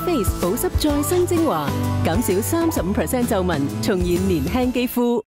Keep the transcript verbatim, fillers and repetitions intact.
Face 保濕再生精華，減少三十五 percent 皺紋，重現年輕肌膚。